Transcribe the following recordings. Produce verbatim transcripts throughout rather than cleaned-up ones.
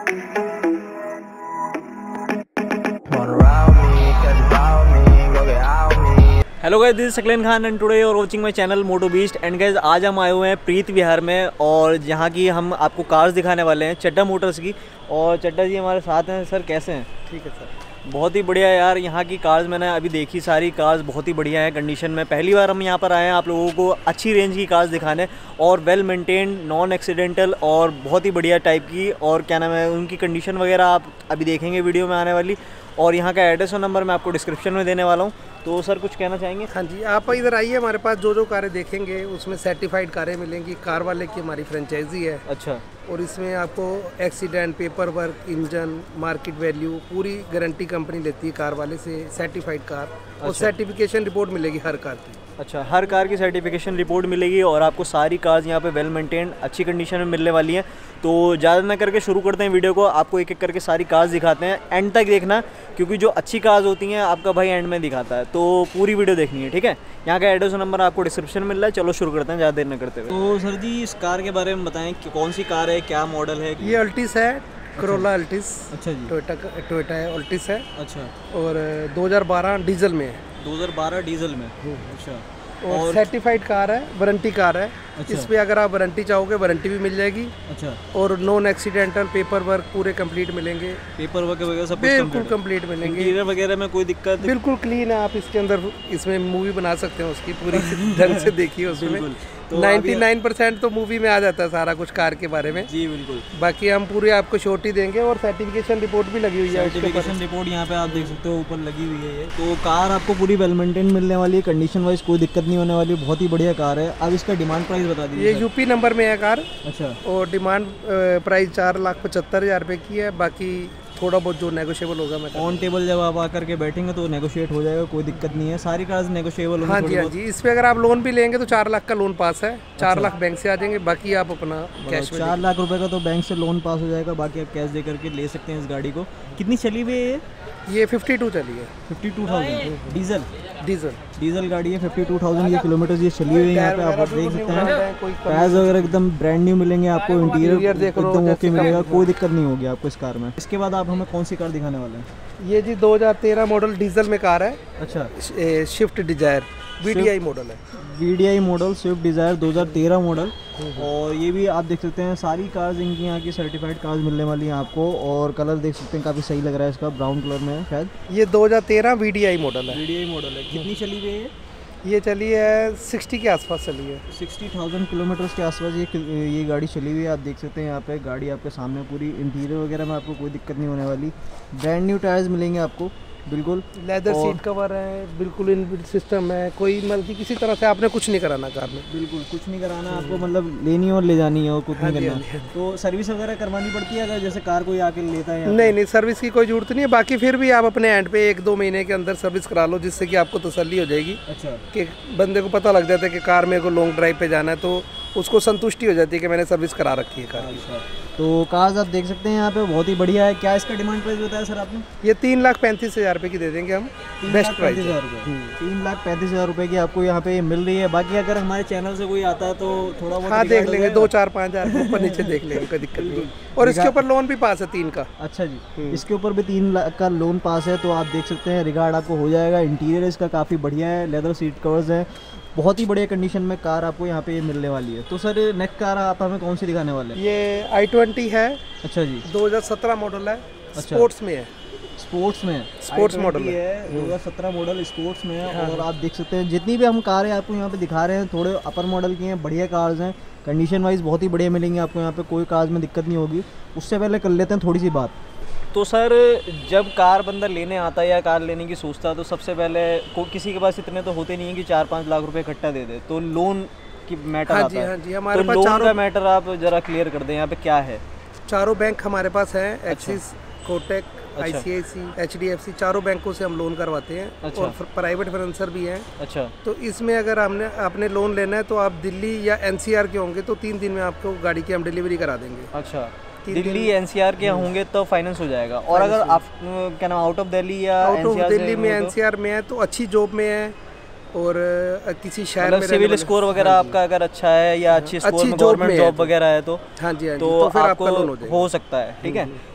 Hello guys, this is Saqlain Khan and today you are watching my channel Moto Beast. And guys, आज हम आए हुए हैं प्रीत विहार में और यहाँ की हम आपको कार्स दिखाने वाले हैं चड्डा मोटर्स की। और चड्डा जी हमारे साथ हैं। सर कैसे हैं? ठीक है सर, बहुत ही बढ़िया यार। यहाँ की कार्स मैंने अभी देखी, सारी कार्स बहुत ही बढ़िया है कंडीशन में। पहली बार हम यहाँ पर आए हैं आप लोगों को अच्छी रेंज की कार्स दिखाने और वेल मेंटेन्ड, नॉन एक्सीडेंटल और बहुत ही बढ़िया टाइप की। और क्या नाम है, उनकी कंडीशन वगैरह आप अभी देखेंगे वीडियो में आने वाली। और यहाँ का एड्रेस और नंबर मैं आपको डिस्क्रिप्शन में देने वाला हूँ। तो सर कुछ कहना चाहेंगे? हाँ जी, आप इधर आइए, हमारे पास जो जो कारें देखेंगे उसमें सर्टिफाइड कारें मिलेंगी। कार वाले की हमारी फ्रेंचाइजी है। अच्छा। और इसमें आपको accident, paper work, engine, market value पूरी गारंटी कंपनी लेती है कार वाले से। सर्टिफाइड कार और सर्टिफिकेशन रिपोर्ट मिलेगी हर कार की। अच्छा, हर कार की सर्टिफिकेशन रिपोर्ट मिलेगी और आपको सारी कार्स यहाँ पे वेल मेंटेन्ड अच्छी कंडीशन में मिलने वाली हैं। तो ज़्यादा ना करके शुरू करते हैं वीडियो को। आपको एक एक करके सारी कार्स दिखाते हैं, एंड तक देखना क्योंकि जो अच्छी कार्स होती हैं आपका भाई एंड में दिखाता है। तो पूरी वीडियो देखनी है, ठीक है? यहाँ का एड्रेस और नंबर आपको डिस्क्रिप्शन में मिल रहा है। चलो शुरू करते हैं ज़्यादा देर न करते हुए। तो सर जी, इस कार के बारे में बताएं कि कौन सी कार है, क्या मॉडल है? ये अल्टिस है, करोला अल्टिस। अच्छा जी। टोयोटा टोयोटा है, अल्टिस है। अच्छा। और दो हज़ार बारह डीजल में है। दो हज़ार बारह डीजल में। अच्छा। और सर्टिफाइड कार है, वारंटी कार है। अच्छा। इस पे अगर आप वारंटी चाहोगे वारंटी भी मिल जाएगी। अच्छा। और नॉन एक्सीडेंटल, पेपर वर्क पूरे कंप्लीट मिलेंगे। पेपर वर्क वगैरह सब बिल्कुल कंप्लीट मिलेंगे। इंटीरियर वगैरह में कोई दिक्कत? बिल्कुल क्लीन है। आप इसके अंदर इसमें मूवी बना सकते हैं उसकी पूरी ढंग से देखिए उसमें। तो निन्यानवे परसेंट तो मूवी में आ जाता है सारा कुछ कार के बारे में। जी बिल्कुल। बाकी हम पूरी आपको छोटी देंगे और सर्टिफिकेशन रिपोर्ट भी लगी हुई है। सर्टिफिकेशन रिपोर्ट यहाँ पे आप देख सकते हो ऊपर लगी हुई है ये। तो कार आपको पूरी वेल मेंटेन मिलने वाली है, कंडीशन वाइज कोई दिक्कत नहीं होने वाली। बहुत ही बढ़िया कार है। अब इसका डिमांड प्राइस बता दीजिए। ये यूपी नंबर में है कार। अच्छा। और डिमांड प्राइस चार लाख पचहत्तर हज़ार रुपये की है। बाकी थोड़ा बहुत जो नेगोशिएबल होगा मैं ऑन टेबल जब आप आकर के बैठेंगे तो नेगोशिएट हो जाएगा, कोई दिक्कत नहीं है। सारी कार्स नेगोशिएबल होंगी। हाँ जी, हाँ जी। इस पे अगर आप लोन भी लेंगे तो चार लाख का लोन पास है। चार लाख बैंक से आ जाएंगे, बाकी आप अपना कैश में। चार लाख रुपए का तो बैंक से लोन पास हो जाएगा, बाकी आप कैश दे करके ले सकते हैं इस गाड़ी को। कितनी चली हुई है ये? ये बावन चली है। बावन हज़ार डीजल डीजल डीजल गाड़ी है। बावन हज़ार ये किलोमीटर ये चली हुई है। यहाँ पे आप देख सकते हैं टायर्स वगैरह एकदम ब्रांड न्यू मिलेंगे आपको। इंटीरियर एकदम ओके मिलेगा, कोई दिक्कत नहीं होगी आपको इस कार में। इसके बाद आप हमें कौन सी कार दिखाने वाले हैं? ये जी दो हज़ार तेरह मॉडल डीजल में कार है। अच्छा। स्विफ्ट डिजायर वीडीआई मॉडल है। वीडीआई मॉडल स्विफ्ट डिजायर दो हज़ार तेरह मॉडल। और ये भी आप देख सकते हैं सारी कार्स इनकी यहाँ की सर्टिफाइड कार्स मिलने वाली हैं आपको। और कलर देख सकते हैं काफ़ी सही लग रहा है, इसका ब्राउन कलर में है शायद। ये दो हज़ार तेरह वीडीआई मॉडल है। वीडीआई मॉडल है। कितनी चली हुई है? ये चली है साठ के आसपास चली है। साठ हज़ार किलोमीटर्स के आसपास ये ये गाड़ी चली हुई है। आप देख सकते हैं यहाँ पे गाड़ी आपके सामने पूरी इंटीरियर वगैरह में आपको कोई दिक्कत नहीं होने वाली। ब्रांड न्यू टायर्स मिलेंगे आपको बिल्कुल। लेदर सीट कवर है, बिल्कुल इनबिल्ट सिस्टम है। कोई मतलब किसी तरह से आपने कुछ नहीं कराना कार में। बिल्कुल कुछ नहीं कराना आपको, मतलब लेनी और ले जानी है और कुछ नहीं करना। तो सर्विस वगैरह करवानी पड़ती है अगर जैसे कार कोई आके लेता है? नहीं नहीं, सर्विस की कोई जरूरत नहीं है। बाकी फिर भी आप अपने एंड पे एक दो महीने के अंदर सर्विस करा लो, जिससे कि आपको तसल्ली हो जाएगी। अच्छा। कि बंदे को पता लग जाता है कि कार मेरे को लॉन्ग ड्राइव पे जाना है, तो उसको संतुष्टि हो जाती है कि मैंने सर्विस करा रखी है कार की। तो कार्स आप देख सकते हैं यहाँ पे बहुत ही बढ़िया है। क्या इसका डिमांड प्राइस बताया सर आपने? ये तीन लाख पैंतीस हज़ार रुपये की दे देंगे हम। बेस्ट प्राइस है। तीन लाख पैंतीस हज़ार रुपये की आपको यहाँ पे मिल रही है। बाकी अगर हमारे चैनल से कोई आता है तो थोड़ा बहुत हाँ देख लेंगे, दो चार पाँच हज़ार ऊपर नीचे देख लेंगे, कोई दिक्कत नहीं। और इसके ऊपर लोन भी पास है तीन का। अच्छा जी, इसके ऊपर भी तीन लाख का लोन पास है। तो आप देख सकते हैं रिगार्ड आपको हो जाएगा। इंटीरियर इसका काफ़ी बढ़िया है, लेदर सीट कवर्स हैं, बहुत ही बढ़िया कंडीशन में कार आपको यहाँ पे ये मिलने वाली है। तो सर नेक्स्ट कार आप हमें कौन सी दिखाने वाले हैं? ये आई ट्वेंटी है। अच्छा जी। दो हज़ार सत्रह मॉडल है। अच्छा। स्पोर्ट्स में है। स्पोर्ट्स में स्पोर्ट्स मॉडल है। दो हज़ार सत्रह मॉडल स्पोर्ट्स में है। हाँ। और आप देख सकते हैं जितनी भी हम कारें आपको यहाँ पे दिखा रहे हैं थोड़े अपर मॉडल की हैं, बढ़िया कार्स हैं, कंडीशन वाइज बहुत ही बढ़िया मिलेंगी आपको यहाँ पे, कोई कार्स में दिक्कत नहीं होगी। उससे पहले कर लेते हैं थोड़ी सी बात। तो सर जब कार बंदा लेने आता है या कार लेने की सोचता है तो सबसे पहले को किसी के पास इतने तो होते नहीं है कि चार पाँच लाख रुपए इकट्ठा दे दे, तो लोन की मैटर आता है। हाँ जी, हमारे तो लोन का मैटर आप जरा क्लियर कर दें, यहाँ पे क्या है? चारों बैंक हमारे पास हैं। एक्सिस, कोटक, आईसीआईसी, एचडीएफसी, चारों बैंकों से हम लोन करवाते हैं। अच्छा। और प्राइवेट फाइनेंसर भी हैं। अच्छा। तो इसमें अगर हमने आपने लोन लेना है तो आप दिल्ली या एनसीआर के होंगे तो तीन दिन में आपको गाड़ी की हम डिलीवरी करा देंगे। अच्छा। दिल्ली एनसीआर के होंगे तो फाइनेंस हो जाएगा। और अगर आप क्या नाम आउट ऑफ दिल्ली या आउट ऑफ दिल्ली में एनसीआर में है तो अच्छी जॉब में है और किसी शहर मतलब में सिविल स्कोर वगैरह आपका अगर अच्छा है या अच्छी स्कोर में गवर्नमेंट जॉब वगैरह है तो हाँ जी, तो फिर आपको हो सकता है। ठीक है।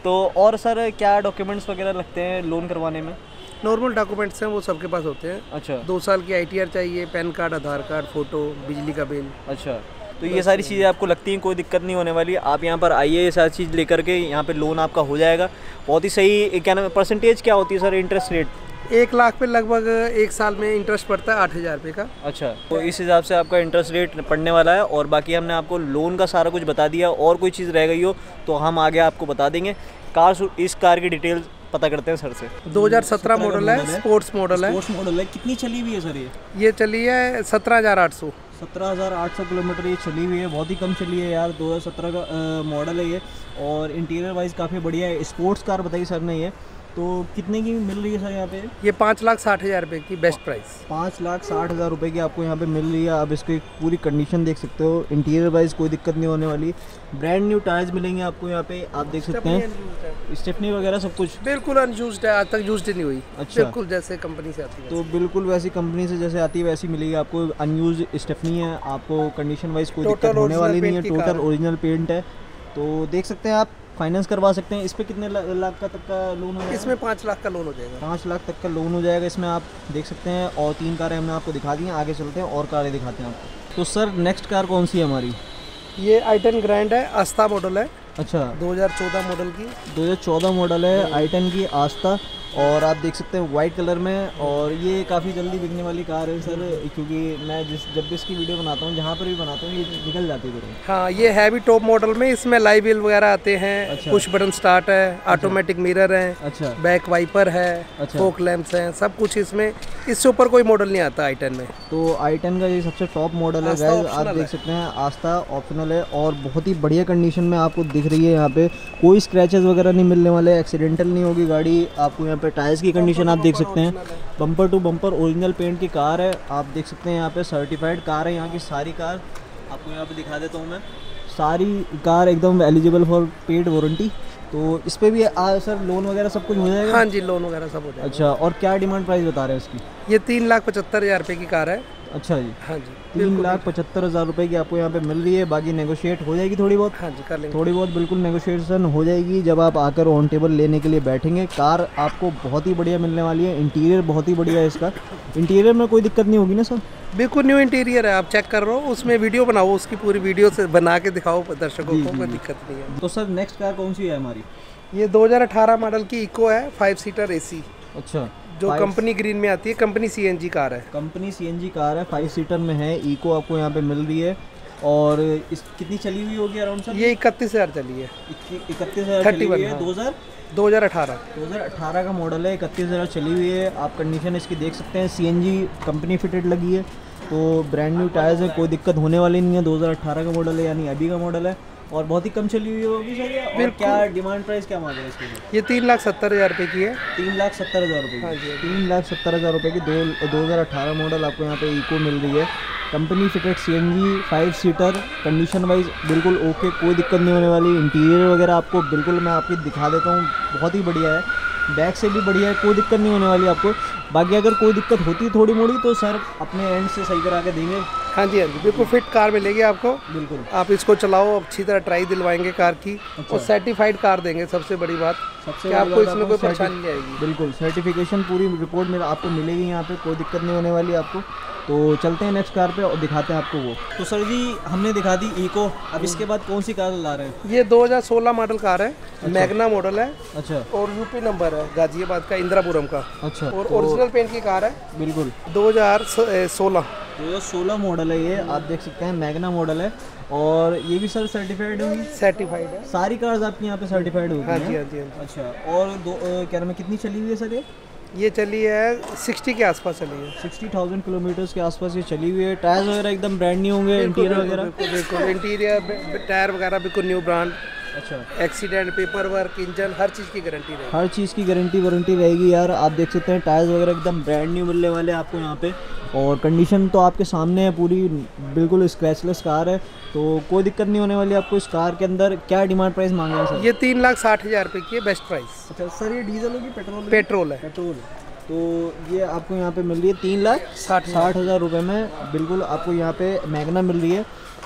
तो और सर क्या डॉक्यूमेंट्स वगैरह लगते हैं लोन करवाने में? नॉर्मल डॉक्यूमेंट्स हैं वो सबके पास होते हैं। अच्छा। दो साल की आई टी आर चाहिए, PAN card, Aadhaar card, photo, बिजली का बिल। अच्छा, तो ये सारी चीज़ें आपको लगती हैं, कोई दिक्कत नहीं होने वाली। आप यहाँ पर आइए, ये सारी चीज़ लेकर के यहाँ पे लोन आपका हो जाएगा। बहुत ही सही। क्या नाम, परसेंटेज क्या होती है सर इंटरेस्ट रेट? एक लाख पे लगभग एक साल में इंटरेस्ट पड़ता है आठ हज़ार रुपये का। अच्छा, तो इस हिसाब से आपका इंटरेस्ट रेट पड़ने वाला है। और बाकी हमने आपको लोन का सारा कुछ बता दिया। और कोई चीज़ रह गई हो तो हम आगे आपको बता देंगे। कार, इस कार की डिटेल्स पता करते हैं सर से। दो हज़ार सत्रह मॉडल है, स्पोर्ट्स मॉडल है। स्पोर्ट्स मॉडल है। कितनी चली हुई है सर ये? ये चली है सत्रह हज़ार आठ सौ। सत्रह हज़ार आठ सौ किलोमीटर ये चली हुई है। बहुत ही कम चली है यार। दो हज़ार सत्रह का मॉडल है ये। और इंटीरियर वाइज काफ़ी बढ़िया है। स्पोर्ट्स कार बताई सर ने ये। तो कितने की मिल रही है सर यहाँ पे? ये पाँच लाख साठ हज़ार रुपये की बेस्ट प्राइस। पाँच लाख साठ हज़ार रुपये की आपको यहाँ पे मिल रही है। आप इसकी पूरी कंडीशन देख सकते हो। इंटीरियर वाइज कोई दिक्कत नहीं होने वाली। ब्रांड न्यू टायर्स मिलेंगे आपको यहाँ पे, आप देख सकते हैं। स्टेफनी वगैरह सब कुछ बिल्कुल अनयूज्ड है, आज तक यूज्ड नहीं हुई। अच्छा, बिल्कुल जैसे कंपनी से आती है। तो बिल्कुल वैसी कंपनी से जैसे आती है वैसी मिलेगी आपको। अनयूज स्टेफनी है आपको। कंडीशन वाइज कोई दिक्कत होने वाली नहीं है। टोटल ओरिजिनल पेंट है। तो देख सकते हैं आप, फाइनेंस करवा सकते हैं। इस पे कितने लाख का तक का लोन हो जाएगा? इसमें पाँच लाख का लोन हो जाएगा। पाँच लाख तक का लोन हो जाएगा इसमें, आप देख सकते हैं। और तीन कारें हमने आपको दिखा दी हैं। आगे चलते हैं और कारें दिखाते हैं आपको। तो सर नेक्स्ट कार कौन सी है हमारी? ये आई टेन ग्रैंड है, आस्था मॉडल है। अच्छा, दो हज़ार चौदह मॉडल की। दो हज़ार चौदह मॉडल है, आई टेन की आस्था। और आप देख सकते हैं वाइट कलर में। और ये काफ़ी जल्दी बिकने वाली कार है सर, क्योंकि मैं जिस जब भी इसकी वीडियो बनाता हूँ, जहाँ पर भी बनाता हूँ, ये निकल जाती है तुरंत। हाँ, ये है भी टॉप मॉडल में। इसमें लाइव व्हील वगैरह आते हैं। अच्छा। पुश बटन स्टार्ट है, ऑटोमेटिक मिरर है। अच्छा। बैक वाइपर है। अच्छा। फोक लैंप्स हैं, सब कुछ इसमें। इससे ऊपर कोई मॉडल नहीं आता आई टेन में। तो आई टेन का ये सबसे टॉप मॉडल है गाइस। आप देख सकते हैं आस्था ऑप्शनल है और बहुत ही बढ़िया कंडीशन में आपको दिख रही है। यहाँ पे कोई स्क्रैचेस वगैरह नहीं मिलने वाले, एक्सीडेंटल नहीं होगी गाड़ी आपको। यहाँ पे टायर्स की कंडीशन आप देख सकते हैं। Bumper to bumper original paint की कार है। आप देख सकते हैं यहाँ पे सर्टिफाइड कार है। यहाँ की सारी कार आपको यहाँ पे दिखा देता हूँ मैं। सारी कार एकदम एलिजिबल फॉर पेड वारंटी। तो इस पे भी आ, सर लोन वगैरह सब कुछ हो जाएगा? हाँ जी, लोन वगैरह सब हो जाएगा। अच्छा, और क्या डिमांड प्राइस बता रहे हैं इसकी? ये तीन लाख पचहत्तर हज़ार रुपये की कार है। अच्छा जी। हाँ जी, तीन लाख पचहत्तर हज़ार रुपये की आपको यहाँ पे मिल रही है। बाकी नेगोशिएट हो जाएगी थोड़ी बहुत। हाँ जी, कर लेंगे। थोड़ी बहुत बिल्कुल नेगोशिएशन हो जाएगी जब आप आकर ऑन टेबल लेने के लिए बैठेंगे। कार आपको बहुत ही बढ़िया मिलने वाली है। इंटीरियर बहुत ही बढ़िया है इसका। इंटीरियर में कोई दिक्कत नहीं होगी ना सर? बिल्कुल न्यू इंटीरियर है, आप चेक कर रहे हो। उसमें वीडियो बनाओ, उसकी पूरी वीडियो से बना के दिखाओ दर्शकों को, कोई दिक्कत नहीं है। तो सर नेक्स्ट कार कौन सी है हमारी? ये दो हज़ार अठारह मॉडल की इको है, फाइव सीटर एसी। अच्छा, जो कंपनी ग्रीन में आती है। कंपनी सीएनजी कार है। कंपनी सीएनजी कार है, फाइव सीटर में है। इको आपको यहाँ पे मिल रही है। और इस कितनी चली हुई होगी अराउंड सर? ये इकतीस हज़ार चली है। इकतीस हज़ार चली हुई है। दो हज़ार दो हज़ार अठारह दो हज़ार अठारह का मॉडल है। इकतीस हज़ार चली हुई है। आप कंडीशन इसकी देख सकते हैं। सीएनजी कंपनी फिटेड लगी है। तो ब्रांड न्यू टायर्स है, कोई दिक्कत होने वाली नहीं है। दो हज़ार अठारह का मॉडल है, यानी अभी का मॉडल है। और बहुत ही कम चली हुई होगी सर। और क्या डिमांड प्राइस क्या मांग रहे हैं इसके? ये तीन लाख सत्तर हज़ार रुपये की है। तीन लाख सत्तर हज़ार रुपये हाँ की। तीन लाख सत्तर हज़ार रुपये की दो दो हज़ार अठारह मॉडल आपको यहाँ पे इको मिल रही है। Company fitted CNG five seater. Condition wise बिल्कुल ओके, कोई दिक्कत नहीं होने वाली। इंटीरियर वगैरह आपको बिल्कुल मैं आपकी दिखा देता हूँ, बहुत ही बढ़िया है। बैक से भी बढ़िया है, कोई दिक्कत नहीं होने वाली आपको। बाकी अगर कोई दिक्कत होती है थोड़ी मोड़ी तो सर अपने एंड से सही करा के देंगे। हाँ जी, हाँ जी, बिल्कुल फिट कार मिलेगी आपको। बिल्कुल, आप इसको चलाओ, अच्छी तरह ट्राई दिलवाएंगे कार की। अच्छा। और सर्टिफाइड कार देंगे, सबसे बड़ी बात। सबसे कि आपको इसमें कोई परेशानी नहीं आएगी। बिल्कुल, सर्टिफिकेशन पूरी रिपोर्ट में आपको मिलेगी यहाँ पे, कोई दिक्कत नहीं होने वाली आपको। तो चलते हैं नेक्स्ट कार पे और दिखाते हैं आपको वो। तो सर जी हमने दिखा दी इको, अब इसके बाद कौन सी कार ला रहे हैं? ये दो हज़ार सोलह मॉडल कार है। अच्छा। मैग्ना मॉडल है। अच्छा। और यूपी नंबर है, गाजियाबाद का, इंदिरापुरम का। अच्छा। और ओरिजिनल पेंट की कार है। बिल्कुल, दो हज़ार सोलह दो हज़ार सोलह मॉडल है ये। आप देख सकते हैं मैग्ना मॉडल है। और ये भी सर सर्टिफाइड होगी? सर्टिफाइड है। सारी कार्स आपकी यहाँ पे सर्टिफाइड होगी? हाँ जी, हाँ जी, हाँ जी। अच्छा। और दो क्या नाम है, कितनी चली हुई है सर ये? ये चली है सिक्सटी के आसपास चली है। सिक्सटी थाउजेंड किलोमीटर्स के आसपास ये चली हुई है। टायर्स वगैरह एकदम ब्रांड न्यू होंगे। इंटीरियर वगैरह बिल्कुल, इंटीरियर टायर वगैरह बिल्कुल न्यू ब्रांड। अच्छा। एक्सीडेंट, पेपर वर्क, इंजन, हर चीज़ की गारंटी रहेगी। हर चीज़ की गारंटी वारंटी रहेगी यार। आप देख सकते हैं टायर्स वगैरह एकदम ब्रांड न्यू मिलने वाले हैं आपको यहाँ पे। और कंडीशन तो आपके सामने है पूरी, बिल्कुल स्क्रैचलेस कार है। तो कोई दिक्कत नहीं होने वाली आपको इस कार के अंदर। क्या डिमांड प्राइस मांग रहे हैं सर? ये तीन लाख साठ हज़ार रुपये की है, बेस्ट प्राइस। अच्छा सर, ये डीजल होगी पेट्रोल? पेट्रोल है। पेट्रोल। तो ये आपको यहाँ पे मिल रही है तीन लाख साठ साठ हज़ार रुपये में। बिल्कुल आपको यहाँ पे मैग्ना मिल रही है।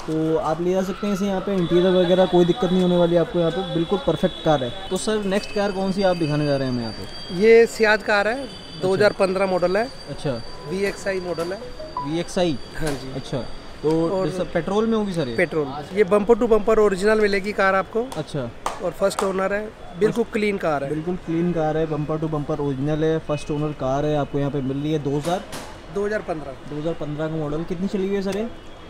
तो आप ले जा सकते हैं इसे यहाँ पे। इंटीरियर वगैरह कोई दिक्कत नहीं होने वाली आपको यहाँ पे, बिल्कुल परफेक्ट कार है। तो सर नेक्स्ट कार कौन सी आप दिखाने जा रहे हैं हमें यहाँ पे? ये सियाज कार है, दो हज़ार पंद्रह मॉडल है। अच्छा, वी एक्स आई मॉडल है। वी एक्स आई, हाँ जी। अच्छा, तो सब पेट्रोल में होगी सर ये? पेट्रोल। ये बम्पर टू बम्पर ओरिजिनल मिलेगी कार आपको। अच्छा, और फर्स्ट ओनर है, बिल्कुल क्लीन कार है। बिल्कुल क्लीन कार है, बम्पर टू बम्पर ओरिजिनल है, फर्स्ट ओनर कार है, आपको यहाँ पे मिल रही है दो हज़ार दो हज़ार पंद्रह दो हज़ार पंद्रह का मॉडल। कितनी चली हुई है सर ये?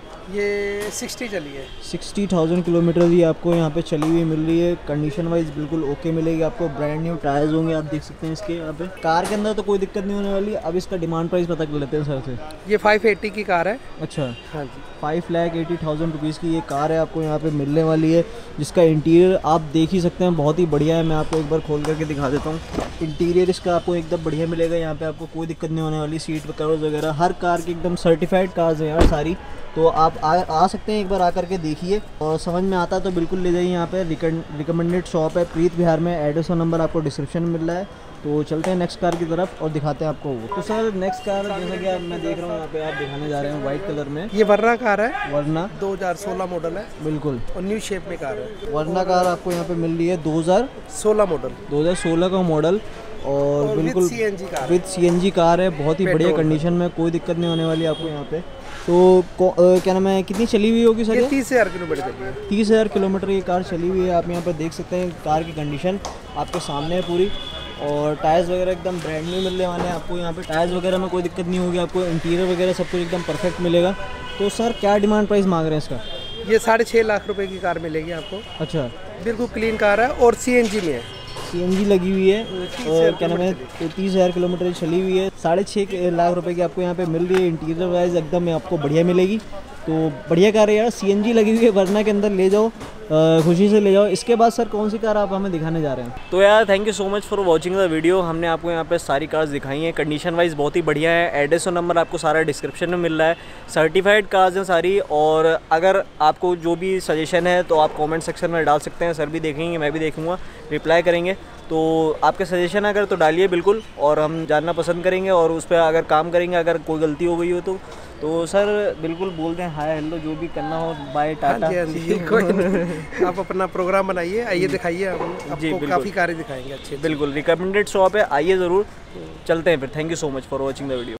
ये साठ चली है। सिक्सटी थाउजेंड किलोमीटर ही आपको यहाँ पे चली हुई मिल रही है। कंडीशन वाइज बिल्कुल ओके मिलेगी आपको। ब्रांड न्यू टायर्स होंगे, आप देख सकते हैं इसके यहाँ पे। कार के अंदर तो कोई दिक्कत नहीं होने वाली। अब इसका डिमांड प्राइस पता कर लेते हैं सर से। ये पाँच सौ अस्सी की कार है। अच्छा, हाँ जी। Five lakh eighty thousand rupees की ये कार है आपको यहाँ पे मिलने वाली है, जिसका इंटीरियर आप देख ही सकते हैं, बहुत ही बढ़िया है। मैं आपको एक बार खोल करके दिखा देता हूँ। इंटीरियर इसका आपको एकदम बढ़िया मिलेगा यहाँ पे, आपको कोई दिक्कत नहीं होने वाली। सीट कवर्स वगैरह हर कार की एकदम सर्टिफाइड कार्स हैं यार सारी। तो आप आ, आ सकते हैं, एक बार आकर के देखिए और समझ में आता है तो बिल्कुल ले जाइए। यहाँ पे रिकमेंडेड शॉप है प्रीत विहार में। एड्रेस और नंबर आपको डिस्क्रिप्शन में मिल रहा है। तो चलते हैं नेक्स्ट कार की तरफ और दिखाते हैं आपको वो। तो सर नेक्स्ट कार जैसा कि आप मैं देख रहा हूँ यहाँ पे आप दिखाने जा रहे हैं वाइट कलर में। ये वर्ना कार है। वर्ना दो हज़ार सोलह मॉडल है। बिल्कुल, और न्यू शेप में कार है। वर्ना कार आपको यहाँ पे मिल रही है दो हज़ार सोलह मॉडल दो हज़ार सोलह का मॉडल और, और बिल्कुल with CNG car with CNG car है। बहुत ही बढ़िया कंडीशन में, कोई दिक्कत नहीं होने वाली आपको यहाँ पे। तो आ, क्या नाम है, कितनी चली हुई होगी सर? ये तीस हज़ार किलोमीटर चली है। तीस हज़ार किलोमीटर ये कार चली हुई है। आप यहाँ पर देख सकते हैं कार की कंडीशन आपके सामने है पूरी। और टायर्स वगैरह एकदम ब्रांड न्यू मिलने वाले हैं आपको यहाँ पे। टायर्स वगैरह में कोई दिक्कत नहीं होगी आपको। इंटीरियर वगैरह सब कुछ एकदम परफेक्ट मिलेगा। तो सर क्या डिमांड प्राइस मांग रहे हैं इसका? ये साढ़े छः लाख रुपए की कार मिलेगी आपको। अच्छा, बिल्कुल क्लीन कार है और सीएनजी में है। सीएनजी लगी हुई है और क्या नाम है, तीस हज़ार किलोमीटर चली हुई है। साढ़े छः लाख रुपए की आपको यहाँ पे मिल रही है। इंटीरियर वाइज एकदम आपको बढ़िया मिलेगी। तो बढ़िया कार है यार, सीएनजी लगी हुई है। वर्ना के अंदर ले जाओ, खुशी से ले जाओ। इसके बाद सर कौन सी कार आप हमें दिखाने जा रहे हैं? तो यार thank you so much for watching the video. हमने आपको यहाँ पे सारी कार्स दिखाई हैं, कंडीशन वाइज बहुत ही बढ़िया है। एड्रेस और नंबर आपको सारा डिस्क्रिप्शन में मिल रहा है। सर्टिफाइड कार्स हैं सारी। और अगर आपको जो भी सजेशन है तो आप कमेंट सेक्शन में डाल सकते हैं। सर भी देखेंगे, मैं भी देखूँगा, रिप्लाई करेंगे। तो आपके सजेशन अगर तो डालिए बिल्कुल, और हम जानना पसंद करेंगे और उस पर अगर काम करेंगे। अगर कोई गलती हो गई हो तो तो सर बिल्कुल बोल दें हाय हेलो जो भी करना हो, बाय टाटा। हाँ जी, हाँ जी, कोई नहीं। आप अपना प्रोग्राम बनाइए, आइए दिखाइए, हम आपको काफ़ी कारें दिखाएंगे अच्छे। बिल्कुल रिकमेंडेड शॉप है, आइए ज़रूर। चलते हैं फिर। Thank you so much for watching the video.